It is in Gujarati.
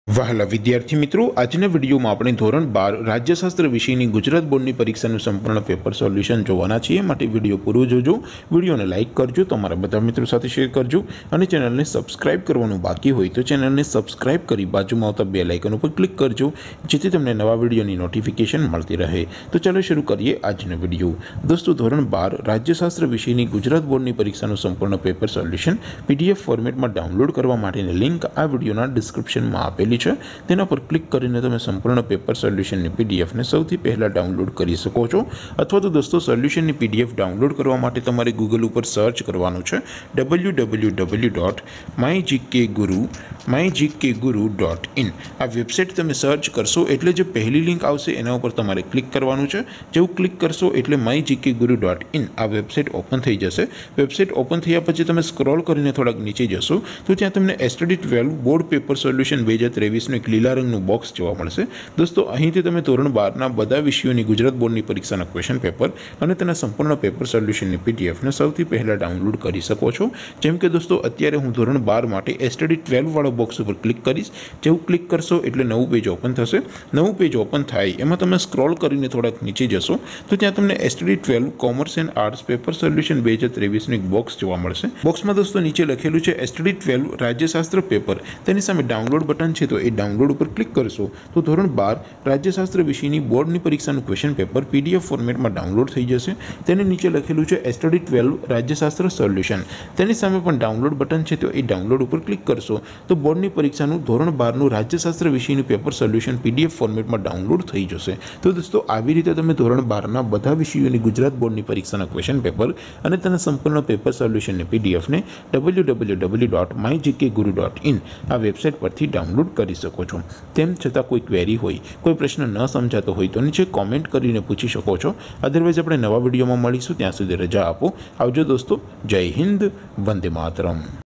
વહાલા વિદ્યાર્થી મિત્રો, આજના વિડીયોમાં આપણે ધોરણ 12 રાજ્યશાસ્ત્ર વિષયની ગુજરાત બોર્ડની પરીક્ષાનું સંપૂર્ણ પેપર સોલ્યુશન જોવાના છીએ। માટે વિડીયો પૂરો જોજો, વિડીયોને લાઇક કરજો, તમારા બધા મિત્રો સાથે શેર કરજો અને ચેનલને સબસ્ક્રાઇબ કરવાનું બાકી હોય તો ચેનલને સબસ્ક્રાઇબ કરી બાજુમાં આવતા બેલ આઇકન ઉપર ક્લિક કરજો, જેથી તમને નવા વિડીયોની નોટિફિકેશન મળતી રહે। તો ચાલો શરૂ કરીએ આજનો વિડીયો। દોસ્તો, ધોરણ 12 રાજ્યશાસ્ત્ર વિષયની ગુજરાત બોર્ડની પરીક્ષાનું સંપૂર્ણ પેપર સોલ્યુશન PDF ફોર્મેટમાં ડાઉનલોડ કરવા માટેની લિંક આ વિડીયોના ડિસ્ક્રિપ્શનમાં આપેલી છે। તેના પર ક્લિક કરીને તમે સંપૂર્ણ પેપર સોલ્યુશનની PDF ને સૌથી પહેલા ડાઉનલોડ કરી શકો છો। અથવા તો દોસ્તો, સોલ્યુશનની PDF ડાઉનલોડ કરવા માટે તમારે ગૂગલ ઉપર સર્ચ કરવાનું છે www.mygkguru.in। આ વેબસાઇટ તમે સર્ચ કરશો એટલે જે પહેલી લિંક આવશે એના ઉપર તમારે ક્લિક કરવાનું છે। જેવું ક્લિક કરશો એટલે mygkguru.in આ વેબસાઇટ ઓપન થઈ જશે। વેબસાઇટ ઓપન થયા પછી તમે સ્ક્રોલ કરીને થોડાક નીચે જશો તો ત્યાં તમને STD12 બોર્ડ પેપર સોલ્યુશન 2023 એક લીલા રંગનું બોક્સ જોવા મળશે। દોસ્તો, અહીંથી તમે ધોરણ 12ના બધા વિષયોની ગુજરાત બોર્ડની પરીક્ષાના ક્વેશ્ચન પેપર અને તેના સંપૂર્ણ પેપર સોલ્યુશનની PDF ને સૌથી પહેલા ડાઉનલોડ કરી શકો છો। જેમ કે દોસ્તો, અત્યારે હું ધોરણ 12 માટે STD12 વાળો બોક્સ ઉપર ક્લિક કરીશ। જેવું ક્લિક કરશો એટલે નવું પેજ ઓપન થશે। નવું પેજ ઓપન થાય એમાં તમે સ્ક્રોલ કરીને થોડાક નીચે જશો તો ત્યાં તમને STD12 commerce and arts paper solution 2023 એક બોક્સ જોવા મળશે। બોક્સમાં દોસ્તો નીચે લખેલું છે STD12 રાજ્યશાસ્ત્ર પેપર, તેની સામે ડાઉનલોડ બટન છે, તો એ ડાઉનલોડ ઉપર ક્લિક કરશો તો ધોરણ 12 રાજ્યશાસ્ત્ર વિષયની બોર્ડની પરીક્ષાનું ક્વેશ્ચન પેપર PDF ફોર્મેટમાં ડાઉનલોડ થઈ જશે। તેની નીચે લખેલું છે STD12 રાજ્યશાસ્ત્ર સોલ્યુશન, તેની સામે પણ ડાઉનલોડ બટન છે, તો એ ડાઉનલોડ ઉપર ક્લિક કરશો તો બોર્ડની પરીક્ષાનું ધોરણ 12નું રાજ્યશાસ્ત્ર વિષયનું પેપર સોલ્યુશન PDF ફોર્મેટમાં ડાઉનલોડ થઈ જશે। તો દોસ્તો, આવી રીતે તમે ધોરણ 12ના બધા વિષયોની ગુજરાત બોર્ડની પરીક્ષાના ક્વેશ્ચન પેપર અને તેના સંપૂર્ણ પેપર સોલ્યુશનની PDF ને www.mygkguru.in આ વેબસાઇટ પરથી ડાઉનલોડ કરી શકો છો। તેમ છતાં કોઈ ક્વેરી હોય, કોઈ પ્રશ્ન ન સમજાતો હોય તો નીચે કોમેન્ટ કરીને પૂછી શકો છો। અધરવાઇઝ આપણે નવા વિડીયોમાં મળીશું, ત્યાં સુધી રજા આપો। આવજો દોસ્તો, જય હિન્દ, વંદે માતરમ।